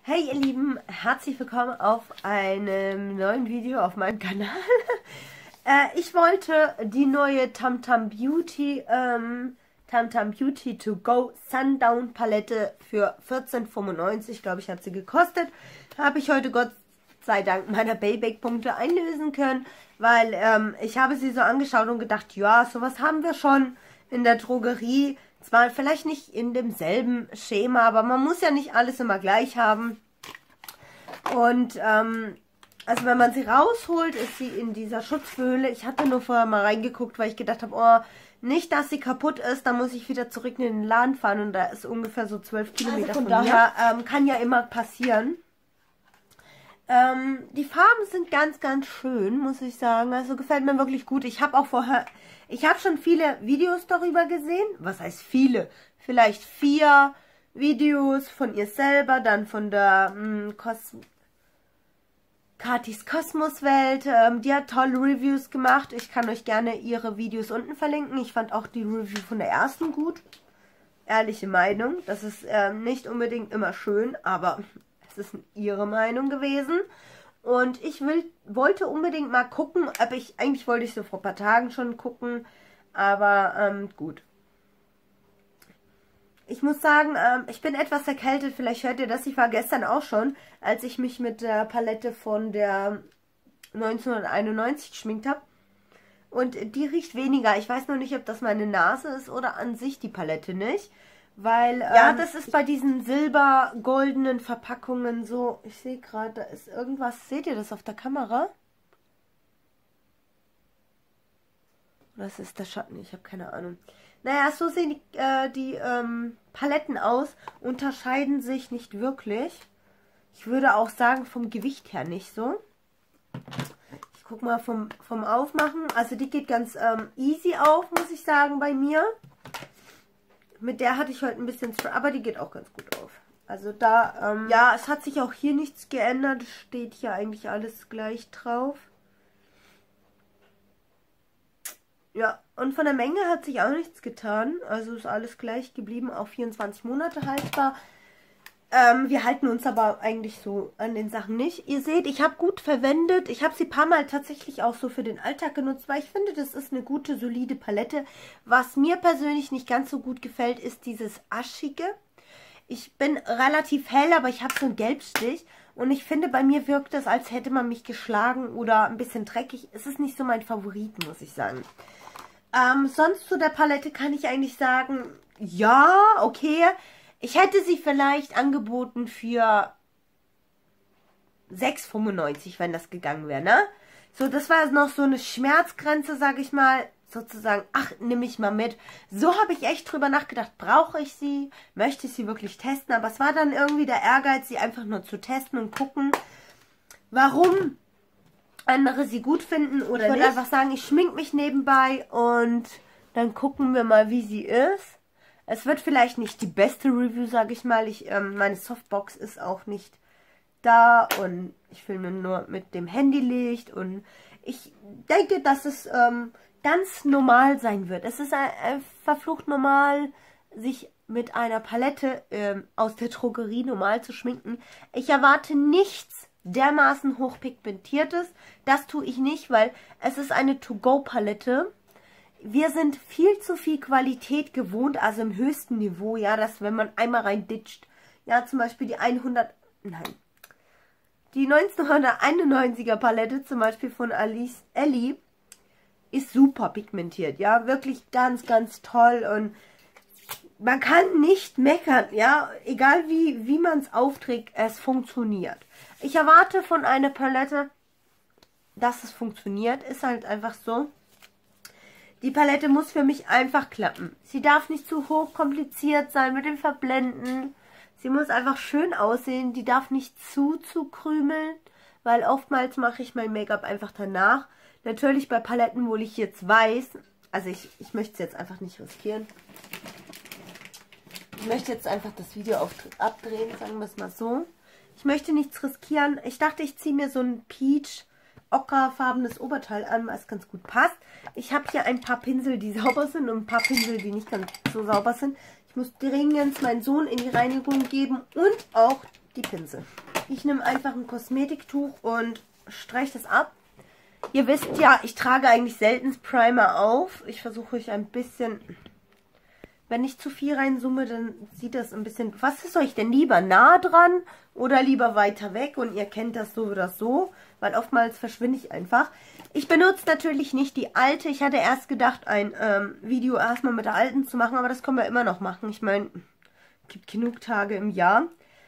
Hey ihr Lieben, herzlich willkommen auf einem neuen Video auf meinem Kanal. Ich wollte die neue Tamtam Beauty To Go Sundown Palette für 14,95 glaube ich hat sie gekostet. Habe ich heute Gott sei Dank meiner Payback-Punkte einlösen können, weil ich habe sie so angeschaut und gedacht, ja, sowas haben wir schon in der Drogerie. Zwar vielleicht nicht in demselben Schema, aber man muss ja nicht alles immer gleich haben. Und also wenn man sie rausholt, ist sie in dieser Schutzhöhle. Ich hatte nur vorher mal reingeguckt, weil ich gedacht habe, oh, nicht, dass sie kaputt ist. Dann muss ich wieder zurück in den Laden fahren und da ist ungefähr so 12 Kilometer also von daher. Kann ja immer passieren. Die Farben sind ganz, ganz schön, muss ich sagen. Also gefällt mir wirklich gut. Ich habe schon viele Videos darüber gesehen. Was heißt viele? Vielleicht 4 Videos von ihr selber, dann von der Katis Kosmoswelt. Die hat tolle Reviews gemacht. Ich kann euch gerne ihre Videos unten verlinken. Ich fand auch die Review von der ersten gut. Ehrliche Meinung. Das ist nicht unbedingt immer schön, aber es ist ihre Meinung gewesen. Und ich wollte unbedingt mal gucken, eigentlich wollte ich so vor ein paar Tagen schon gucken, aber gut. Ich muss sagen, ich bin etwas erkältet, vielleicht hört ihr das, ich war gestern auch schon, als ich mich mit der Palette von der 1991 geschminkt habe. Und die riecht weniger, ich weiß noch nicht, ob das meine Nase ist oder an sich die Palette nicht. Weil, ja, das ist bei diesen silber-goldenen Verpackungen so. Ich sehe gerade, da ist irgendwas. Seht ihr das auf der Kamera? Oder ist das der Schatten? Ich habe keine Ahnung. Naja, so sehen die Paletten aus. Unterscheiden sich nicht wirklich. Ich würde auch sagen, vom Gewicht her nicht so. Ich gucke mal vom Aufmachen. Also die geht ganz easy auf, muss ich sagen, bei mir. Mit der hatte ich heute ein bisschen, aber die geht auch ganz gut auf. Also da, ja, es hat sich auch hier nichts geändert. Es steht hier eigentlich alles gleich drauf. Ja, und von der Menge hat sich auch nichts getan. Also ist alles gleich geblieben, auch 24 Monate haltbar. Wir halten uns aber eigentlich so an den Sachen nicht. Ihr seht, ich habe gut verwendet. Ich habe sie ein paar Mal tatsächlich auch so für den Alltag genutzt, weil ich finde, das ist eine gute, solide Palette. Was mir persönlich nicht ganz so gut gefällt, ist dieses Aschige. Ich bin relativ hell, aber ich habe so einen Gelbstich. Und ich finde, bei mir wirkt das, als hätte man mich geschlagen oder ein bisschen dreckig. Es ist nicht so mein Favorit, muss ich sagen. Sonst zu der Palette kann ich eigentlich sagen, ja, okay. Ich hätte sie vielleicht angeboten für 6,95, wenn das gegangen wäre, ne? So, das war noch so eine Schmerzgrenze, sage ich mal, sozusagen, ach, nehme ich mal mit. So habe ich echt drüber nachgedacht, brauche ich sie? Möchte ich sie wirklich testen? Aber es war dann irgendwie der Ehrgeiz, sie einfach nur zu testen und gucken, warum andere sie gut finden oder nicht. Ich würde einfach sagen, ich schmink mich nebenbei und dann gucken wir mal, wie sie ist. Es wird vielleicht nicht die beste Review, sage ich mal. Meine Softbox ist auch nicht da und ich filme nur mit dem Handylicht und ich denke, dass es ganz normal sein wird. Es ist verflucht normal, sich mit einer Palette aus der Drogerie normal zu schminken. Ich erwarte nichts dermaßen hochpigmentiertes. Das tue ich nicht, weil es ist eine To-Go-Palette. Wir sind viel zu viel Qualität gewohnt, also im höchsten Niveau, ja, dass wenn man einmal rein ditcht, ja, zum Beispiel die 1991er Palette, zum Beispiel von Ellie, ist super pigmentiert, ja, wirklich ganz, ganz toll und man kann nicht meckern, ja, egal wie man es aufträgt, es funktioniert. Ich erwarte von einer Palette, dass es funktioniert, ist halt einfach so. Die Palette muss für mich einfach klappen. Sie darf nicht zu hoch kompliziert sein mit dem Verblenden. Sie muss einfach schön aussehen. Die darf nicht zu krümeln, weil oftmals mache ich mein Make-up einfach danach. Natürlich bei Paletten, wo ich jetzt weiß, also ich möchte es jetzt einfach nicht riskieren. Ich möchte jetzt einfach das Video abdrehen, sagen wir es mal so. Ich möchte nichts riskieren. Ich dachte, ich ziehe mir so ein Peach ockerfarbenes Oberteil an, was ganz gut passt. Ich habe hier ein paar Pinsel, die sauber sind und ein paar Pinsel, die nicht ganz so sauber sind. Ich muss dringend meinen Sohn in die Reinigung geben und auch die Pinsel. Ich nehme einfach ein Kosmetiktuch und streiche das ab. Ihr wisst ja, ich trage eigentlich selten Primer auf. Ich versuche euch ein bisschen... Wenn ich zu viel reinzoome, dann sieht das ein bisschen... Was ist euch denn lieber? Nah dran oder lieber weiter weg? Und ihr kennt das so oder so, weil oftmals verschwinde ich einfach. Ich benutze natürlich nicht die alte. Ich hatte erst gedacht, ein Video erstmal mit der alten zu machen, aber das können wir immer noch machen. Ich meine, es gibt genug Tage im Jahr.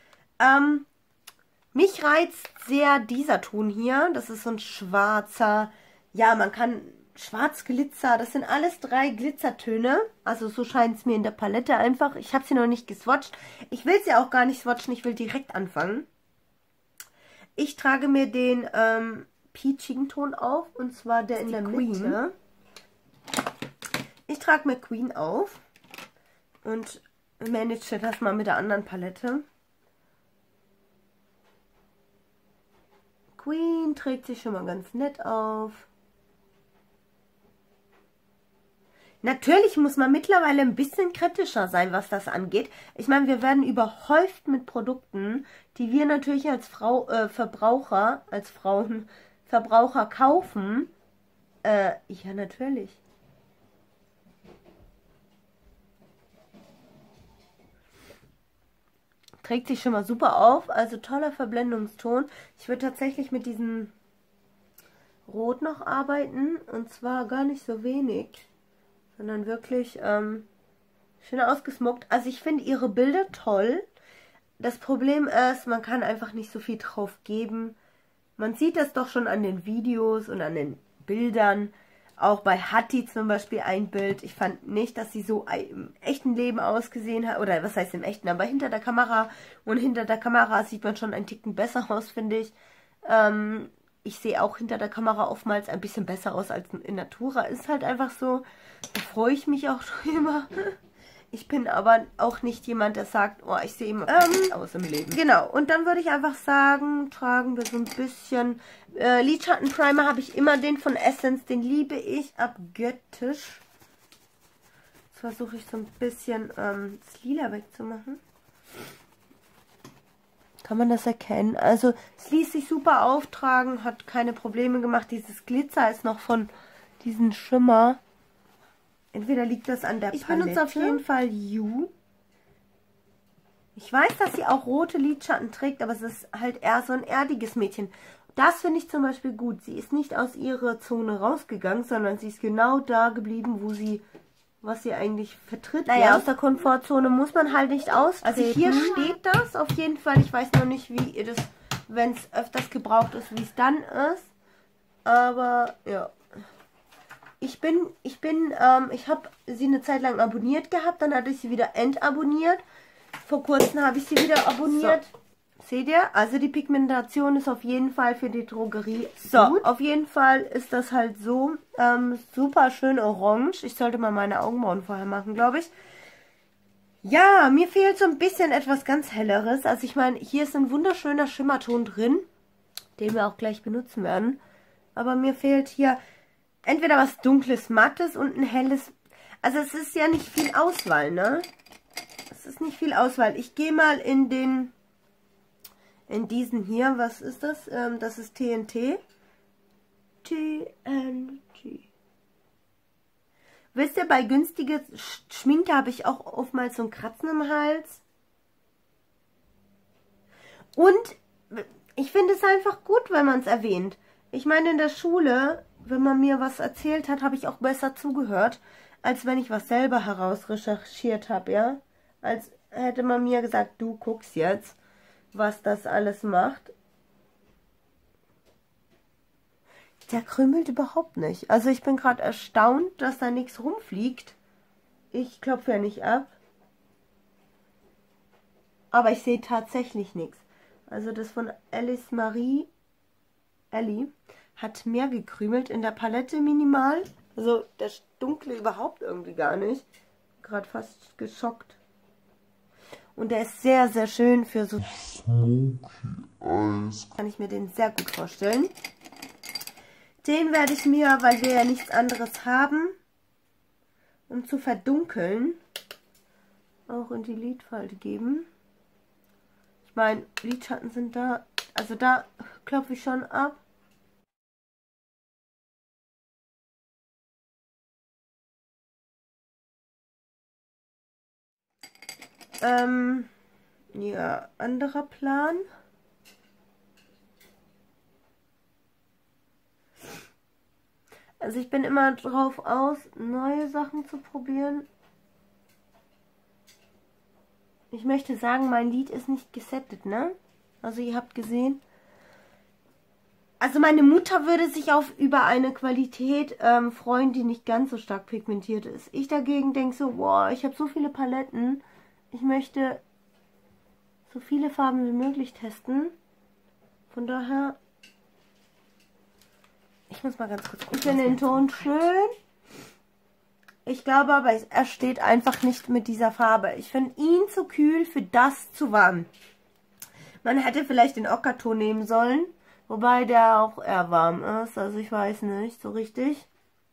Mich reizt sehr dieser Ton hier. Das ist so ein schwarzer... Ja, man kann... Schwarz Glitzer, das sind alles 3 Glitzertöne. Also so scheint es mir in der Palette einfach. Ich habe sie noch nicht geswatcht. Ich will sie auch gar nicht swatchen, ich will direkt anfangen. Ich trage mir den peachigen Ton auf, und zwar der in der Mitte. Ich trage mir Queen auf und manage das mal mit der anderen Palette. Queen trägt sich schon mal ganz nett auf. Natürlich muss man mittlerweile ein bisschen kritischer sein, was das angeht. Ich meine, wir werden überhäuft mit Produkten, die wir natürlich als Verbraucher kaufen. Ja, natürlich. Trägt sich schon mal super auf, also toller Verblendungston. Ich würde tatsächlich mit diesem Rot noch arbeiten, und zwar gar nicht so wenig, sondern wirklich schön ausgesmockt. Also ich finde ihre Bilder toll. Das Problem ist, man kann einfach nicht so viel drauf geben. Man sieht das doch schon an den Videos und an den Bildern. Auch bei Hattie zum Beispiel ein Bild. Ich fand nicht, dass sie so im echten Leben ausgesehen hat. Oder was heißt im echten, aber hinter der Kamera. Und hinter der Kamera sieht man schon einen Ticken besser aus, finde ich. Ich sehe auch hinter der Kamera oftmals ein bisschen besser aus als in Natura. Ist halt einfach so. Da freue ich mich auch schon immer. Ich bin aber auch nicht jemand, der sagt, oh, ich sehe immer aus im Leben. Genau, und dann würde ich einfach sagen, tragen wir so ein bisschen Lidschattenprimer. Habe ich immer den von Essence, den liebe ich abgöttisch. Jetzt versuche ich so ein bisschen das Lila wegzumachen. Kann man das erkennen? Also es ließ sich super auftragen, hat keine Probleme gemacht. Dieses Glitzer ist noch von diesem Schimmer. Entweder liegt das an der Palette. Ich benutze auf jeden Fall You. Ich weiß, dass sie auch rote Lidschatten trägt, aber es ist halt eher so ein erdiges Mädchen. Das finde ich zum Beispiel gut. Sie ist nicht aus ihrer Zone rausgegangen, sondern sie ist genau da geblieben, wo sie, was sie eigentlich vertritt. Naja, ja, aus der Komfortzone muss man halt nicht austreten. Also hier steht das auf jeden Fall. Ich weiß noch nicht, wie ihr das, wenn es öfters gebraucht ist, wie es dann ist. Aber ja. Ich habe sie eine Zeit lang abonniert gehabt, dann hatte ich sie wieder entabonniert. Vor kurzem habe ich sie wieder abonniert. So. Seht ihr? Also die Pigmentation ist auf jeden Fall für die Drogerie so gut. Auf jeden Fall ist das halt so super schön orange. Ich sollte mal meine Augenbrauen vorher machen, glaube ich. Ja, mir fehlt so ein bisschen etwas ganz Helleres. Also ich meine, hier ist ein wunderschöner Schimmerton drin, den wir auch gleich benutzen werden. Aber mir fehlt hier entweder was dunkles, mattes und ein helles. Also es ist ja nicht viel Auswahl, ne? Es ist nicht viel Auswahl. Ich gehe mal in diesen hier. Was ist das? Das ist TNT. TNT. Wisst ihr, bei günstiger Schminke habe ich auch oftmals so ein Kratzen im Hals. Und ich finde es einfach gut, wenn man es erwähnt. Ich meine, in der Schule, wenn man mir was erzählt hat, habe ich auch besser zugehört, als wenn ich was selber herausrecherchiert habe, ja? Als hätte man mir gesagt, du guckst jetzt, was das alles macht. Der krümelt überhaupt nicht. Also ich bin gerade erstaunt, dass da nichts rumfliegt. Ich klopfe ja nicht ab. Aber ich sehe tatsächlich nichts. Also das von Alice Marie Ellie hat mehr gekrümelt in der Palette minimal. Also das Dunkle überhaupt irgendwie gar nicht. Gerade fast geschockt. Und der ist sehr, sehr schön für so Smoky Eyes. Kann ich mir den sehr gut vorstellen. Den werde ich mir, weil wir ja nichts anderes haben, um zu verdunkeln, auch in die Lidfalte geben. Ich Ich meine, Lidschatten sind da. Also da klopfe ich schon ab. Ja, anderer Plan. Also ich bin immer drauf aus, neue Sachen zu probieren. Ich möchte sagen, mein Lid ist nicht gesettet, ne? Also ihr habt gesehen. Also meine Mutter würde sich über eine Qualität freuen, die nicht ganz so stark pigmentiert ist. Ich dagegen denke so, boah, ich habe so viele Paletten. Ich möchte so viele Farben wie möglich testen. Von daher, ich muss mal ganz kurz gucken. Ich finde den Ton schön. Ich glaube aber, er steht einfach nicht mit dieser Farbe. Ich finde ihn zu kühl, für das zu warm. Man hätte vielleicht den Ockerton nehmen sollen. Wobei der auch eher warm ist. Also ich weiß nicht so richtig.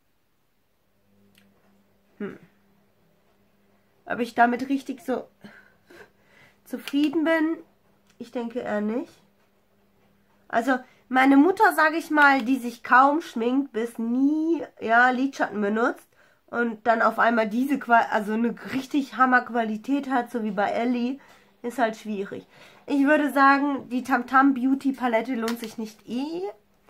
Ob ich damit richtig so zufrieden bin? Ich denke eher nicht. Also meine Mutter, sage ich mal, die sich kaum schminkt, bis nie Lidschatten benutzt und dann auf einmal also eine richtig Hammerqualität hat, so wie bei Ellie, ist halt schwierig. Ich würde sagen, die Tamtam Beauty Palette lohnt sich nicht eh.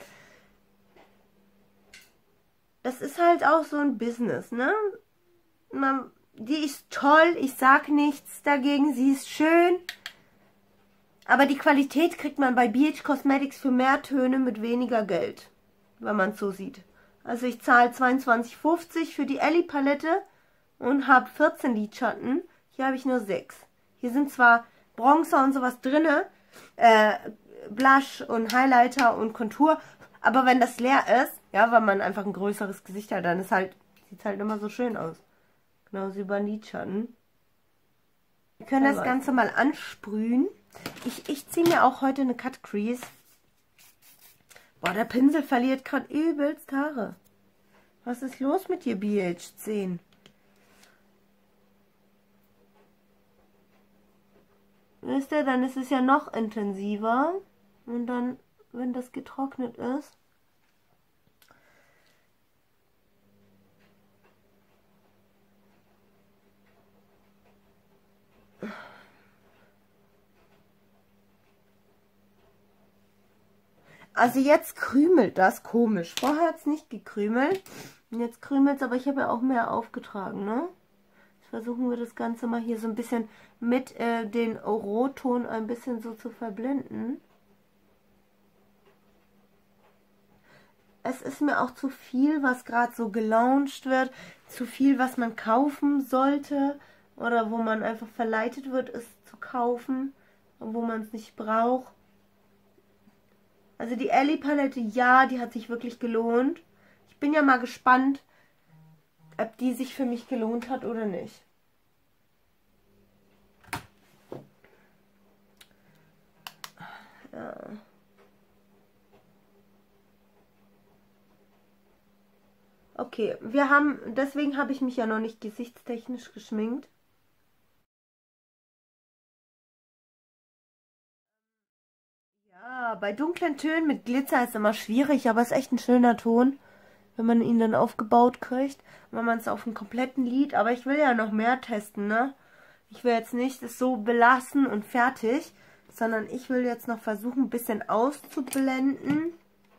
Das ist halt auch so ein Business, ne? Die ist toll, ich sag nichts dagegen, sie ist schön. Aber die Qualität kriegt man bei BH Cosmetics für mehr Töne mit weniger Geld, wenn man es so sieht. Also ich zahle 22,50 für die Ellie Palette und habe 14 Lidschatten. Hier habe ich nur 6. Hier sind zwar Bronzer und sowas drinne, Blush und Highlighter und Kontur, aber wenn das leer ist, ja, weil man einfach ein größeres Gesicht hat, dann ist halt, sieht es halt immer so schön aus. Genauso wie bei Lidschatten. Wir können das Ganze mal ansprühen. Ich ziehe mir auch heute eine Cut Crease. Boah, der Pinsel verliert gerade übelst Haare. Was ist los mit dir, BH10? Wisst ihr, dann ist es ja noch intensiver. Und dann, wenn das getrocknet ist. Also jetzt krümelt das komisch. Vorher hat es nicht gekrümelt. Und jetzt krümelt es, aber ich habe ja auch mehr aufgetragen, ne? Jetzt versuchen wir das Ganze mal hier so ein bisschen mit den Rotton ein bisschen so zu verblenden. Es ist mir auch zu viel, was gerade so gelauncht wird. Zu viel, was man kaufen sollte. Oder wo man einfach verleitet wird, es zu kaufen. Und wo man es nicht braucht. Also die Ellie Palette, ja, die hat sich wirklich gelohnt. Ich bin ja mal gespannt, ob die sich für mich gelohnt hat oder nicht. Ja. Okay, deswegen habe ich mich ja noch nicht gesichtstechnisch geschminkt. Ja, bei dunklen Tönen mit Glitzer ist immer schwierig, aber ist echt ein schöner Ton, wenn man ihn dann aufgebaut kriegt. Wenn man es auf einem kompletten Lid, aber ich will ja noch mehr testen, ne? Ich will jetzt nicht das so belassen und fertig, sondern ich will jetzt noch versuchen, ein bisschen auszublenden.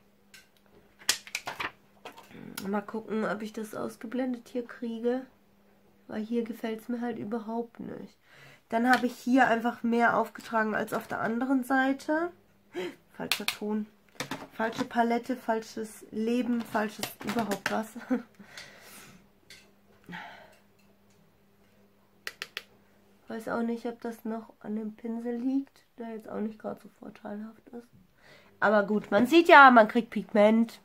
Mal gucken, ob ich das ausgeblendet hier kriege, weil hier gefällt es mir halt überhaupt nicht. Dann habe ich hier einfach mehr aufgetragen als auf der anderen Seite. Falscher Ton. Falsche Palette, falsches Leben, falsches überhaupt was. Weiß auch nicht, ob das noch an dem Pinsel liegt, der jetzt auch nicht gerade so vorteilhaft ist. Aber gut, man sieht ja, man kriegt Pigment.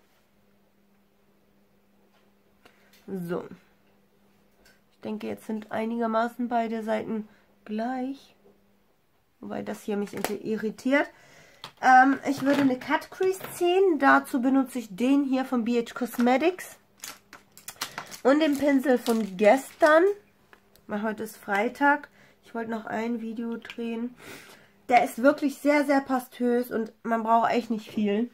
So. Ich denke, jetzt sind einigermaßen beide Seiten gleich. Wobei das hier mich irritiert. Ich würde eine Cut Crease ziehen. Dazu benutze ich den hier von BH Cosmetics. Und den Pinsel von gestern. Weil heute ist Freitag. Ich wollte noch ein Video drehen. Der ist wirklich sehr, sehr pastös und man braucht echt nicht viel.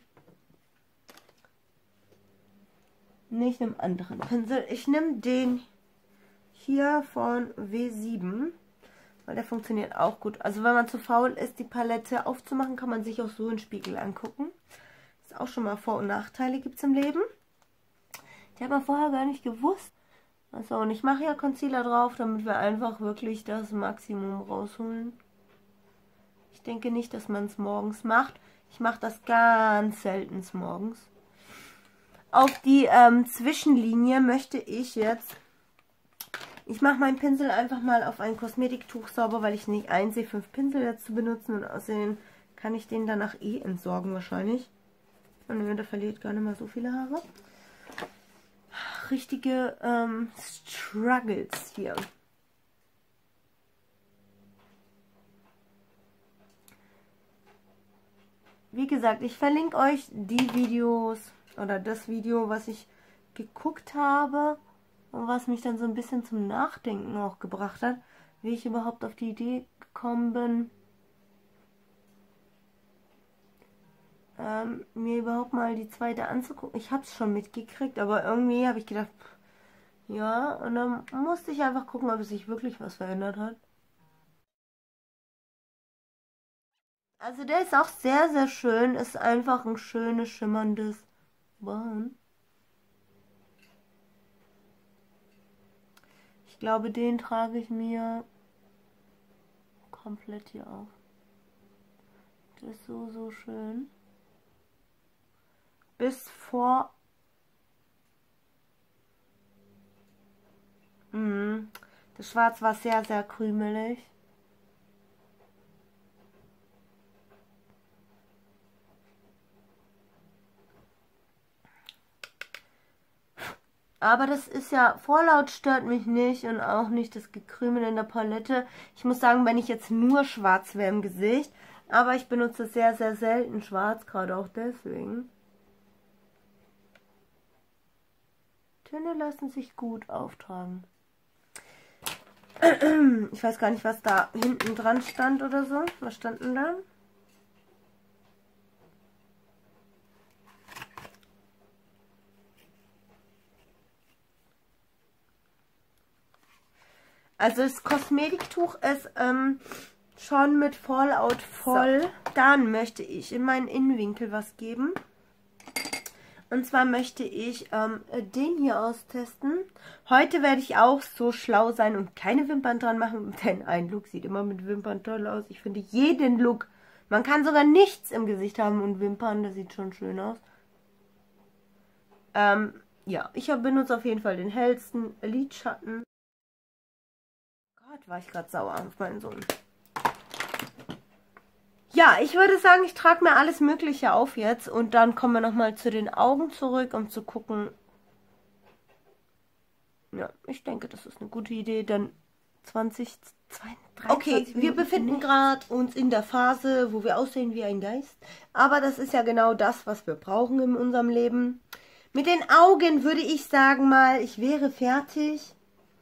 Ich nehme einen anderen Pinsel. Ich nehme den hier von W7, weil der funktioniert auch gut. Also wenn man zu faul ist, die Palette aufzumachen, kann man sich auch so einen Spiegel angucken. Ist auch schon mal Vor- und Nachteile gibt es im Leben. Die hat man vorher gar nicht gewusst. Also, und ich mache ja Concealer drauf, damit wir einfach wirklich das Maximum rausholen. Ich denke nicht, dass man es morgens macht. Ich mache das ganz selten morgens. Auf die Zwischenlinie möchte ich jetzt... Ich mache meinen Pinsel einfach mal auf ein Kosmetiktuch sauber, weil ich nicht einsehe, 5 Pinsel jetzt zu benutzen. Und außerdem kann ich den danach eh entsorgen wahrscheinlich. Und der verliert gar nicht mal so viele Haare. Richtige Struggles hier. Wie gesagt, ich verlinke euch die Videos oder das Video, was ich geguckt habe und was mich dann so ein bisschen zum Nachdenken auch gebracht hat, wie ich überhaupt auf die Idee gekommen bin, mir überhaupt mal die zweite anzugucken. Ich habe es schon mitgekriegt, aber irgendwie habe ich gedacht, ja, und dann musste ich einfach gucken, ob es sich wirklich was verändert hat. Also der ist auch sehr, sehr schön. Ist einfach ein schönes, schimmerndes Braun. Ich glaube, den trage ich mir komplett hier auf. Der ist so, so schön. Bis vor... Das Schwarz war sehr, sehr krümelig. Aber das ist ja, Vorlaut stört mich nicht und auch nicht das Gekrümel in der Palette. Ich muss sagen, wenn ich jetzt nur schwarz wäre im Gesicht, aber ich benutze sehr, sehr selten schwarz, gerade auch deswegen. Töne lassen sich gut auftragen. Ich weiß gar nicht, was da hinten dran stand oder so. Was stand denn da? Also das Kosmetiktuch ist schon mit Fallout voll. So. Dann möchte ich in meinen Innenwinkel was geben. Und zwar möchte ich den hier austesten. Heute werde ich auch so schlau sein und keine Wimpern dran machen, denn ein Look sieht immer mit Wimpern toll aus. Ich finde jeden Look, man kann sogar nichts im Gesicht haben und Wimpern, das sieht schon schön aus. Ja, ich benutze auf jeden Fall den hellsten Lidschatten. Gott, war ich gerade sauer auf meinen Sohn. Ja, ich würde sagen, ich trage mir alles Mögliche auf jetzt und dann kommen wir nochmal zu den Augen zurück, um zu gucken. Ja, ich denke, das ist eine gute Idee, denn 2023... Okay, wir befinden gerade uns in der Phase, wo wir aussehen wie ein Geist. Aber das ist ja genau das, was wir brauchen in unserem Leben. Mit den Augen würde ich sagen mal, ich wäre fertig.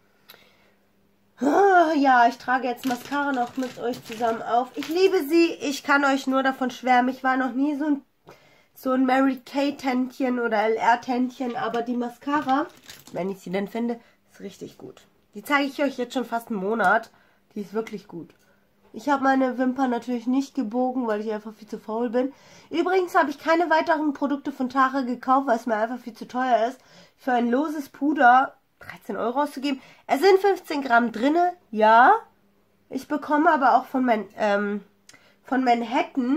Ja, ich trage jetzt Mascara noch mit euch zusammen auf. Ich liebe sie. Ich kann euch nur davon schwärmen. Ich war noch nie so ein Mary-Kay-Tändchen oder LR-Tändchen. Aber die Mascara, wenn ich sie denn finde, ist richtig gut. Die zeige ich euch jetzt schon fast einen Monat. Die ist wirklich gut. Ich habe meine Wimpern natürlich nicht gebogen, weil ich einfach viel zu faul bin. Übrigens habe ich keine weiteren Produkte von Tare gekauft, weil es mir einfach viel zu teuer ist. Für ein loses Puder 13 € auszugeben. Es sind 15 Gramm drinne, ja. Ich bekomme aber auch von Manhattan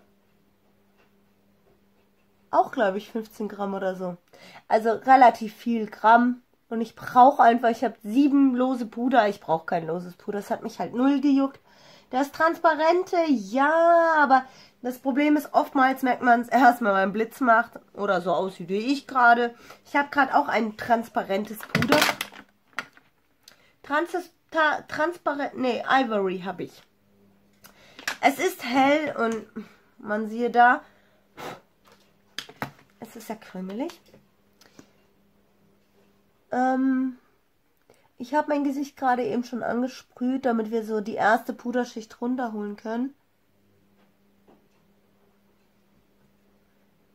auch, glaube ich, 15 Gramm oder so. Also relativ viel Gramm. Und ich brauche einfach, ich habe 7 lose Puder. Ich brauche kein loses Puder. Das hat mich halt null gejuckt. Das Transparente, ja, aber das Problem ist, oftmals merkt man es erst, wenn man einen Blitz macht oder so aussieht wie ich gerade. Ich habe gerade auch ein transparentes Puder. Ivory habe ich. Es ist hell und man sieht da, es ist ja krümelig. Ich habe mein Gesicht gerade eben schon angesprüht, damit wir so die erste Puderschicht runterholen können.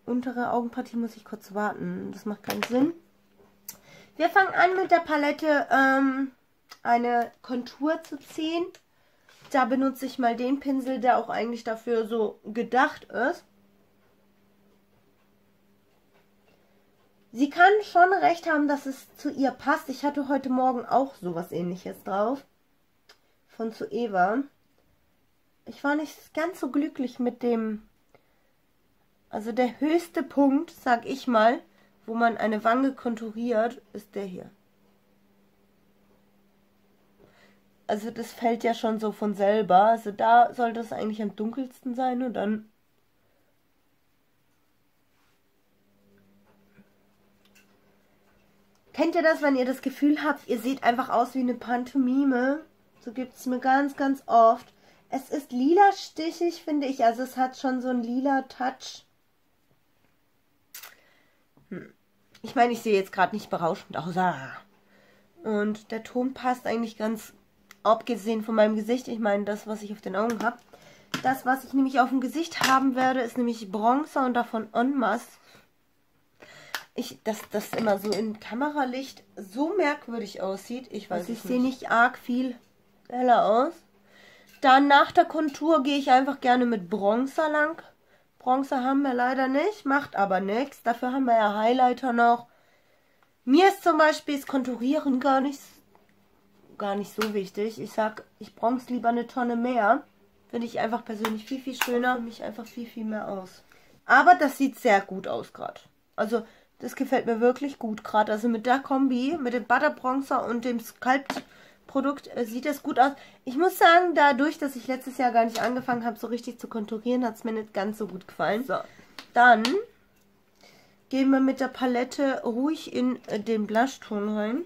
untere Augenpartie muss ich kurz warten. Das macht keinen Sinn. Wir fangen an mit der Palette eine Kontur zu ziehen. Da benutze ich mal den Pinsel, der auch eigentlich dafür so gedacht ist. Sie kann schon recht haben, dass es zu ihr passt. Ich hatte heute Morgen auch sowas Ähnliches drauf. Von zu Eva. Ich war nicht ganz so glücklich mit dem... Also der höchste Punkt, sag ich mal, wo man eine Wange konturiert, ist der hier. Also das fällt ja schon so von selber. Also da sollte es eigentlich am dunkelsten sein und dann... Kennt ihr das, wenn ihr das Gefühl habt, ihr seht einfach aus wie eine Pantomime? So gibt es mir ganz, ganz oft. Es ist lila stichig, finde ich. Also es hat schon so einen lila Touch. Ich meine, ich sehe jetzt gerade nicht berauschend aus. Und der Ton passt eigentlich ganz, abgesehen von meinem Gesicht. Ich meine, das, was ich auf den Augen habe. Das, was ich nämlich auf dem Gesicht haben werde, ist nämlich Bronzer und davon En masse. Dass das immer so in Kameralicht so merkwürdig aussieht. Ich weiß, ich sehe nicht arg viel heller aus. Dann nach der Kontur gehe ich einfach gerne mit Bronzer lang. Bronzer haben wir leider nicht, macht aber nichts. Dafür haben wir ja Highlighter noch. Mir ist zum Beispiel das Konturieren gar nicht so wichtig. Ich sag, ich bronze lieber eine Tonne mehr. Finde ich einfach persönlich viel, viel schöner. Für mich einfach viel, viel mehr aus. Aber das sieht sehr gut aus gerade. Also das gefällt mir wirklich gut gerade. Also mit der Kombi, mit dem Butter Bronzer und dem Sculpt-Produkt sieht das gut aus. Ich muss sagen, dadurch, dass ich letztes Jahr gar nicht angefangen habe, so richtig zu konturieren, hat es mir nicht ganz so gut gefallen. So, dann gehen wir mit der Palette ruhig in den Blushton rein.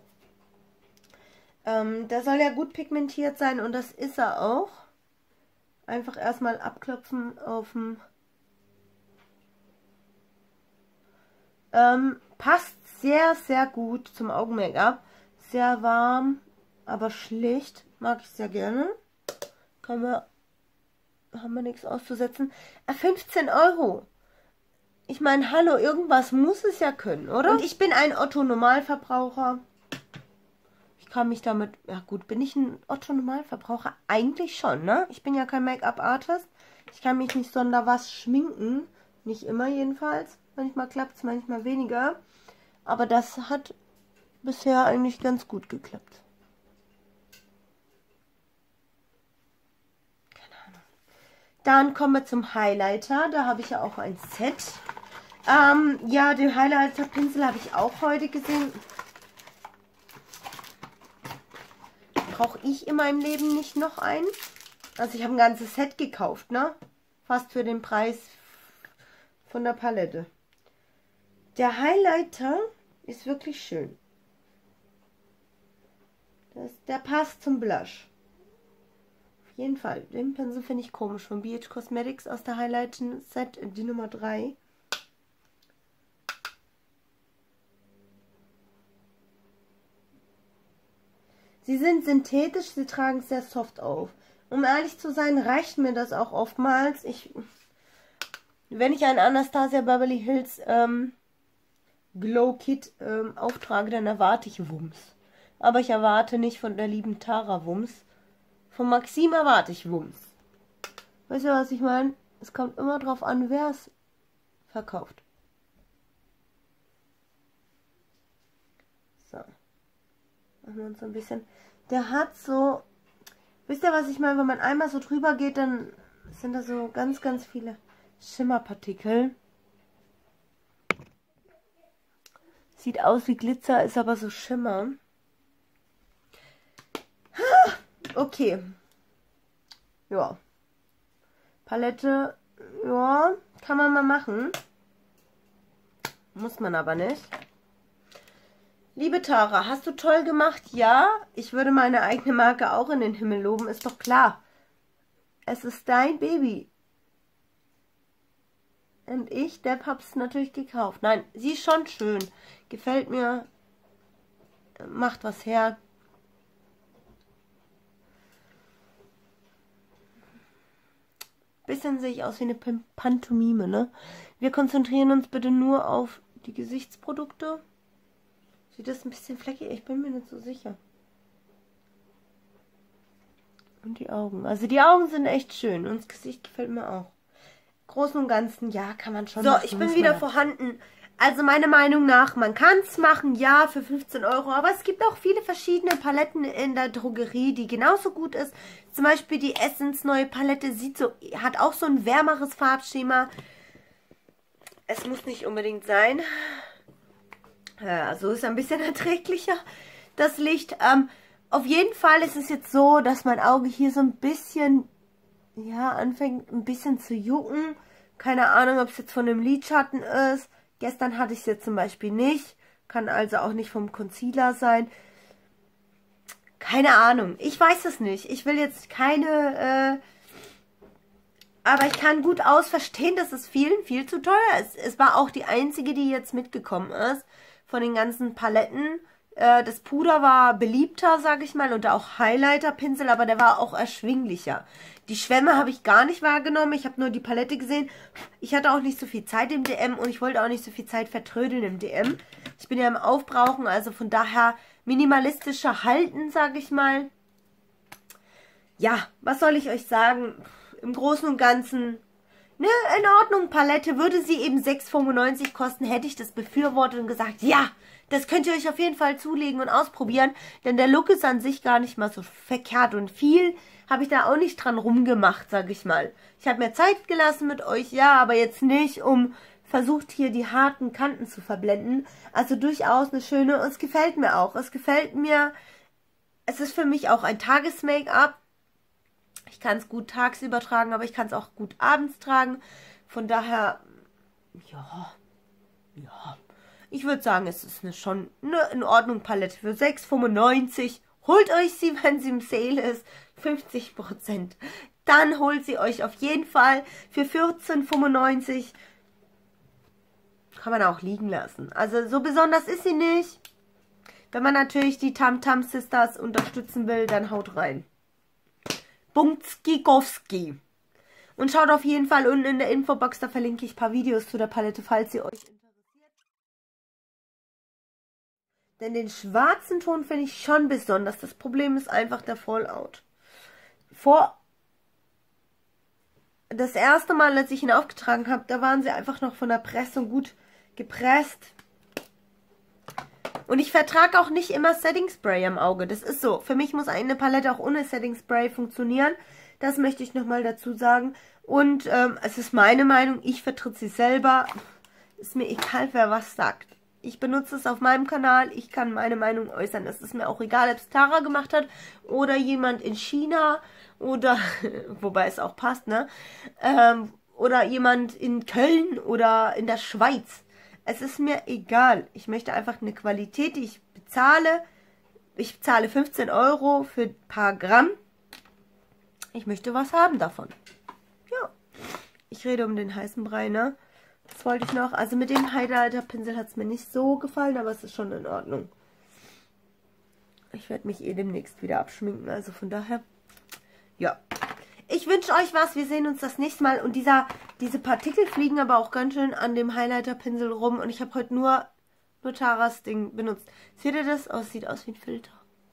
Der soll ja gut pigmentiert sein und das ist er auch. Einfach erstmal abklopfen auf dem... passt sehr, sehr gut zum Augen-Make-up. Sehr warm, aber schlicht. Mag ich sehr gerne. Haben wir nichts auszusetzen. 15 €. Ich meine, hallo, irgendwas muss es ja können, oder? Und ich bin ein Otto-Normalverbraucher. Ich kann mich damit... Ja gut, bin ich ein Otto-Normalverbraucher? Eigentlich schon, ne? Ich bin ja kein Make-up-Artist. Ich kann mich nicht sonder was schminken. Nicht immer jedenfalls. Manchmal klappt es, manchmal weniger. Aber das hat bisher eigentlich ganz gut geklappt. Keine Ahnung. Dann kommen wir zum Highlighter. Da habe ich ja auch ein Set. Ja, den Highlighter-Pinsel habe ich auch heute gesehen. Brauche ich in meinem Leben nicht noch einen. Also ich habe ein ganzes Set gekauft, ne? Fast für den Preis von der Palette. Der Highlighter ist wirklich schön. Der passt zum Blush. Auf jeden Fall. Den Pinsel finde ich komisch. Von BH Cosmetics aus der Highlighting Set, die Nummer 3. Sie sind synthetisch, sie tragen sehr soft auf. Um ehrlich zu sein, reicht mir das auch oftmals. Wenn ich einen Anastasia Beverly Hills Glow Kit auftrage, dann erwarte ich Wumms. Aber ich erwarte nicht von der lieben Tara Wumms. Von Maxim erwarte ich Wumms. Weißt du, was ich meine? Es kommt immer drauf an, wer es verkauft. So. Machen wir uns so ein bisschen... Der hat so... Wisst ihr, was ich meine? Wenn man einmal so drüber geht, dann sind da so ganz, ganz viele Schimmerpartikel. Sieht aus wie Glitzer, ist aber so Schimmer. Okay. Ja. Palette, ja, kann man mal machen. Muss man aber nicht. Liebe Tara, hast du toll gemacht? Ja, ich würde meine eigene Marke auch in den Himmel loben, ist doch klar. Es ist dein Baby. Und ich, Depp, hab's natürlich gekauft. Nein, sie ist schon schön. Gefällt mir. Macht was her. Bisschen sehe ich aus wie eine Pantomime, ne? Wir konzentrieren uns bitte nur auf die Gesichtsprodukte. Sieht das ein bisschen fleckig? Ich bin mir nicht so sicher. Und die Augen. Also die Augen sind echt schön. Und das Gesicht gefällt mir auch. Großen und Ganzen, ja, kann man schon. So, machen, ich bin wieder vorhanden. Also meiner Meinung nach, man kann es machen, ja, für 15 Euro. Aber es gibt auch viele verschiedene Paletten in der Drogerie, die genauso gut ist. Zum Beispiel die Essence neue Palette hat auch so ein wärmeres Farbschema. Es muss nicht unbedingt sein. Ja, so ist ein bisschen erträglicher, das Licht. Auf jeden Fall ist es jetzt so, dass mein Auge hier so ein bisschen, ja, anfängt ein bisschen zu jucken. Keine Ahnung, ob es jetzt von dem Lidschatten ist. Gestern hatte ich es jetzt zum Beispiel nicht. Kann also auch nicht vom Concealer sein. Keine Ahnung. Ich weiß es nicht. Ich will jetzt keine... aber ich kann gut verstehen, dass es vielen viel zu teuer ist. Es war auch die einzige, die jetzt mitgekommen ist. Von den ganzen Paletten. Das Puder war beliebter, sage ich mal. Und auch Highlighter-Pinsel, aber der war auch erschwinglicher. Die Schwämme habe ich gar nicht wahrgenommen. Ich habe nur die Palette gesehen. Ich hatte auch nicht so viel Zeit im DM und ich wollte auch nicht so viel Zeit vertrödeln im DM. Ich bin ja im Aufbrauchen, also von daher minimalistischer halten, sage ich mal. Ja, was soll ich euch sagen? Im Großen und Ganzen, ne, in Ordnung, Palette. Würde sie eben 6,95 kosten, hätte ich das befürwortet und gesagt, ja, das könnt ihr euch auf jeden Fall zulegen und ausprobieren. Denn der Look ist an sich gar nicht mal so verkehrt und viel habe ich da auch nicht dran rumgemacht, sag ich mal. Ich habe mir Zeit gelassen mit euch, ja, aber jetzt nicht, versucht hier die harten Kanten zu verblenden. Also durchaus eine schöne, und es gefällt mir auch. Es gefällt mir, es ist für mich auch ein Tages-Make-up. Ich kann es gut tagsüber tragen, aber ich kann es auch gut abends tragen. Von daher, ja. Ich würde sagen, es ist schon eine in Ordnung Palette für 6,95. Holt euch sie, wenn sie im Sale ist. 50%. Dann holt sie euch auf jeden Fall für 14,95. Kann man auch liegen lassen. Also so besonders ist sie nicht. Wenn man natürlich die Tam Tam Sisters unterstützen will, dann haut rein. Bunskikowski. Und schaut auf jeden Fall unten in der Infobox, da verlinke ich ein paar Videos zu der Palette, falls sie euch interessiert. Denn den schwarzen Ton finde ich schon besonders. Das Problem ist einfach der Fallout. Das erste Mal, als ich ihn aufgetragen habe, da waren sie einfach noch von der Pressung gut gepresst. Und ich vertrage auch nicht immer Setting Spray am Auge. Das ist so. Für mich muss eine Palette auch ohne Setting Spray funktionieren. Das möchte ich nochmal dazu sagen. Und es ist meine Meinung. Ich vertrete sie selber. Ist mir egal, wer was sagt. Ich benutze es auf meinem Kanal. Ich kann meine Meinung äußern. Es ist mir auch egal, ob es Tara gemacht hat oder jemand in China oder, wobei es auch passt, ne? Oder jemand in Köln oder in der Schweiz. Es ist mir egal. Ich möchte einfach eine Qualität, die ich bezahle. Ich bezahle 15 Euro für ein paar Gramm. Ich möchte was haben davon. Ja. Ich rede um den heißen Brei, ne? Das wollte ich noch. Also mit dem Highlighter-Pinsel hat es mir nicht so gefallen, aber es ist schon in Ordnung. Ich werde mich demnächst wieder abschminken, also von daher, ja. Ich wünsche euch was, wir sehen uns das nächste Mal. Und diese Partikel fliegen aber auch ganz schön an dem Highlighter-Pinsel rum. Und ich habe heute nur Taras Ding benutzt. Seht ihr das? Oh, es sieht aus wie ein Filter.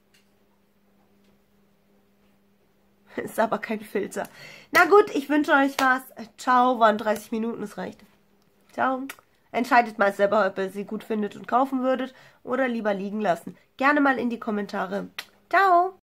Ist aber kein Filter. Na gut, ich wünsche euch was. Ciao, waren 30 Minuten, es reicht. Ciao. Entscheidet mal selber, ob ihr sie gut findet und kaufen würdet oder lieber liegen lassen. Gerne mal in die Kommentare. Ciao.